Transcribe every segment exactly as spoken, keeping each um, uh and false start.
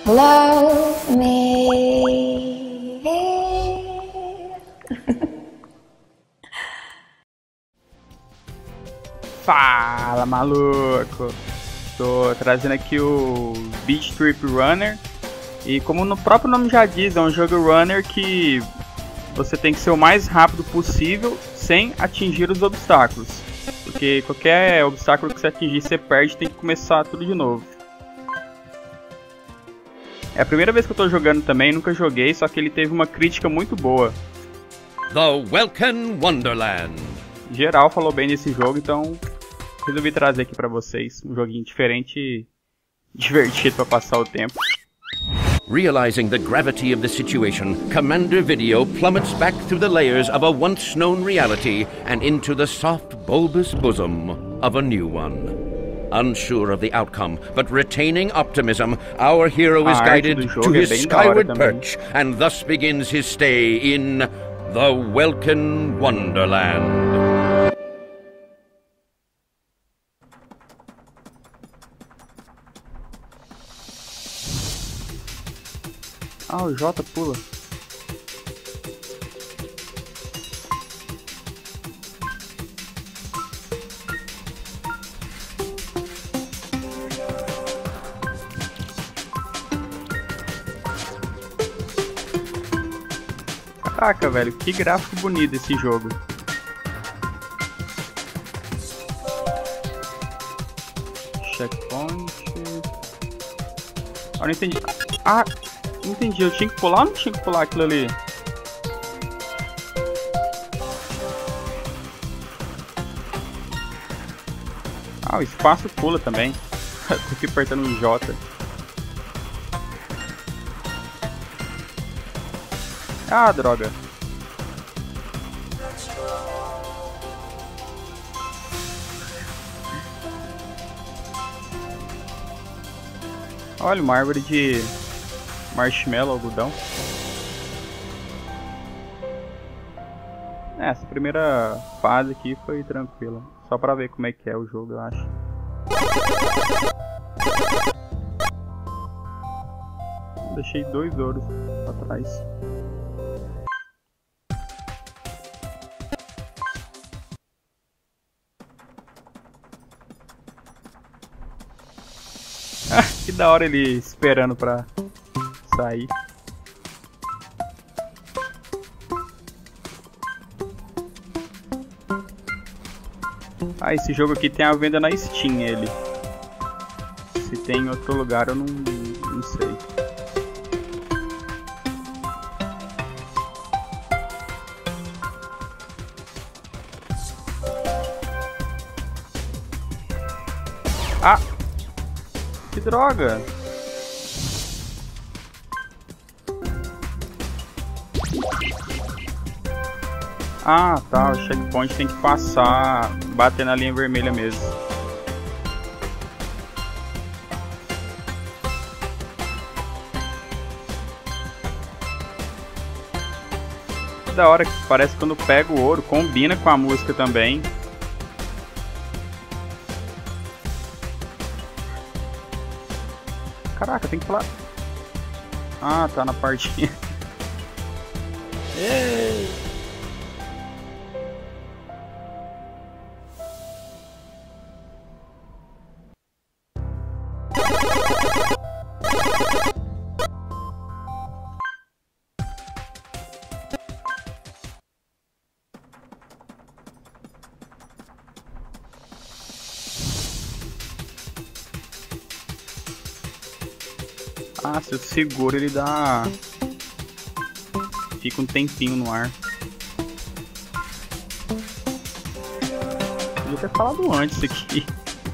Love me. Fala, maluco! Tô trazendo aqui o Beach Trip Runner. E como no próprio nome já diz, é um jogo runner que você tem que ser o mais rápido possível sem atingir os obstáculos. Porque qualquer obstáculo que você atingir, você perde, tem que começar tudo de novo. É a primeira vez que eu tô jogando também, nunca joguei, só que ele teve uma crítica muito boa. The Welcome Wonderland. Geral falou bem desse jogo, então resolvi trazer aqui pra vocês um joguinho diferente e divertido pra passar o tempo. Realizing the gravity of the situation, Commander Video plummets back through the layers of a once-known reality and into the soft, bulbous bosom of a new one. Unsure of the outcome, but retaining optimism, our hero is guided to his skyward perch and thus begins his stay in the Welcome Wonderland. Ah, o J pula. Caraca, velho, que gráfico bonito esse jogo. Checkpoint. Ah, não entendi. Ah, não entendi. Eu tinha que pular ou não tinha que pular aquilo ali? Ah, o espaço pula também. Tô aqui apertando o J. Ah, droga. Olha, uma árvore de marshmallow, algodão. Essa primeira fase aqui foi tranquila. Só pra ver como é que é o jogo, eu acho. Deixei dois ouros pra trás. Que da hora ele esperando pra sair. Ah, esse jogo aqui tem a venda na Steam, ele. Se tem em outro lugar eu não, não sei. Ah! Que droga! Ah, tá, o checkpoint tem que passar, bater na linha vermelha mesmo. Que da hora que parece que quando pega o ouro, combina com a música também. Caraca, tem que falar. Ah, tá na partinha. Ei. Ah, se eu seguro ele dá... Fica um tempinho no ar. Podia ter falado antes isso aqui.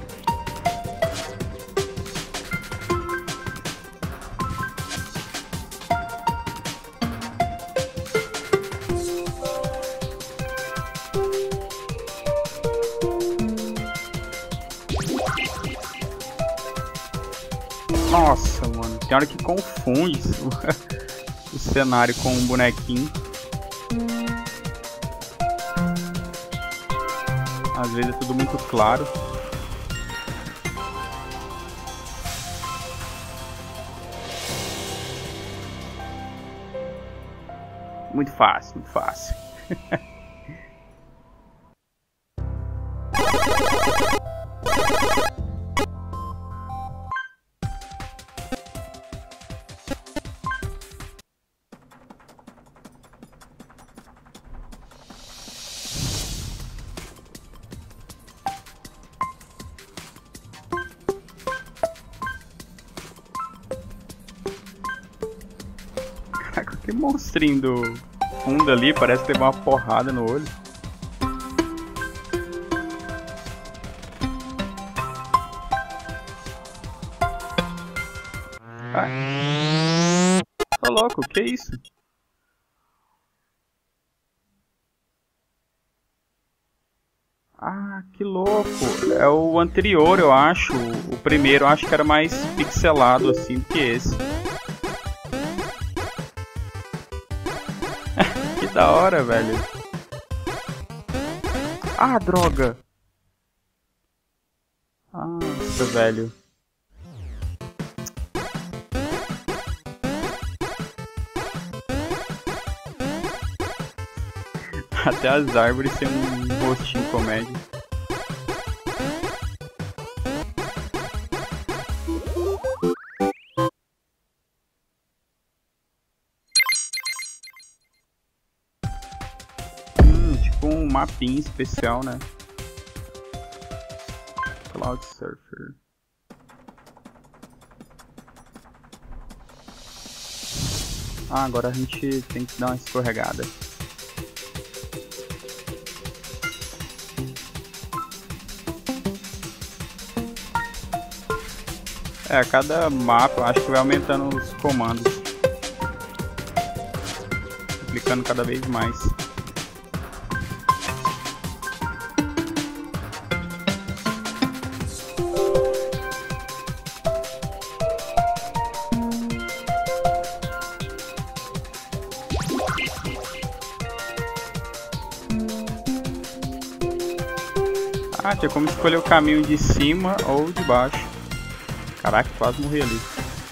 Nossa, mano, tem hora que confunde o, o cenário com um bonequinho. Às vezes é tudo muito claro. Muito fácil, muito fácil. Caraca, que monstrinho do fundo ali, parece que levou uma porrada no olho. Ah. Tô louco, que isso? Ah, que louco. É o anterior, eu acho. O primeiro eu acho que era mais pixelado assim do que esse. Que da hora, velho. Ah, droga. Nossa, velho. Até as árvores têm um rostinho comédia. Hum, tipo um mapinha especial, né? Cloud Surfer. Ah, agora a gente tem que dar uma escorregada. É, a cada mapa eu acho que vai aumentando os comandos. Clicando cada vez mais. Ah, tinha como escolher o caminho de cima ou de baixo. Caraca, quase morri ali.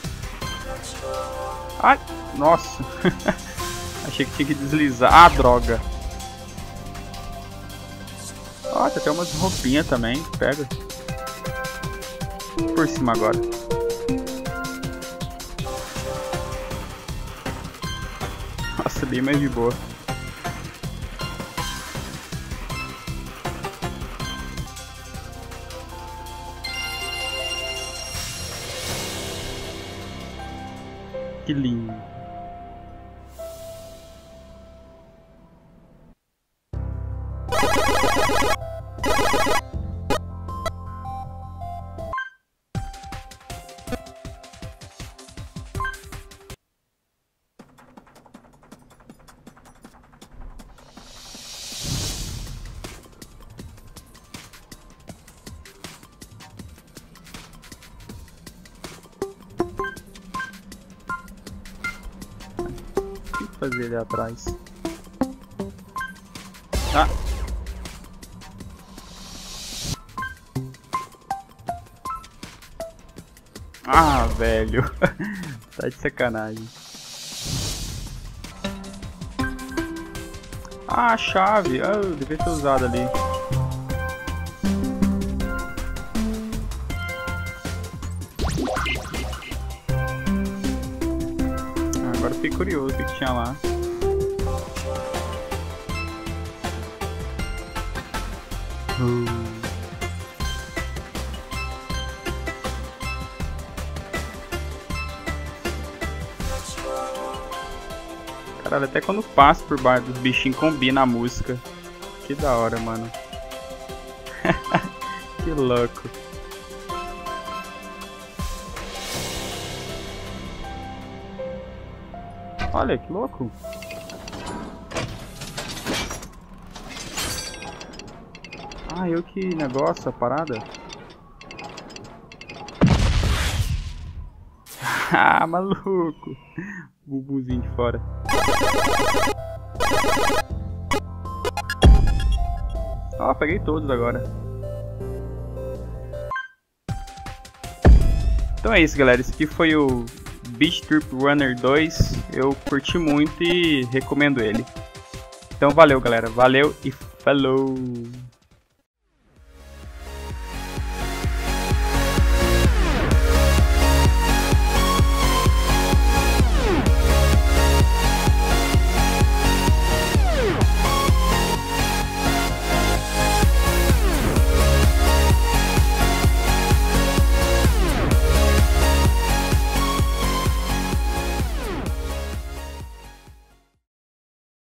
Ai, nossa. Achei que tinha que deslizar. Ah, droga. Ó, tem até umas roupinhas também. Pega. Por cima agora. Nossa, bem mais de boa. Que lindo. Fazer ali atrás. Ah. Ah, velho. Tá de sacanagem. Ah, a chave. Ah, eu devia ter usado ali. Agora fiquei curioso o que tinha lá. Uh. Caralho, até quando passa por baixo dos bichinhos combina a música. Que da hora, mano. Que louco. Olha, que louco. Ah, eu que negócio, a parada. Ah, maluco. Bubuzinho de fora. Ó, oh, peguei todos agora. Então é isso, galera. Esse aqui foi o Beach Trip Runner dois, eu curti muito e recomendo ele. Então valeu galera, valeu e falou!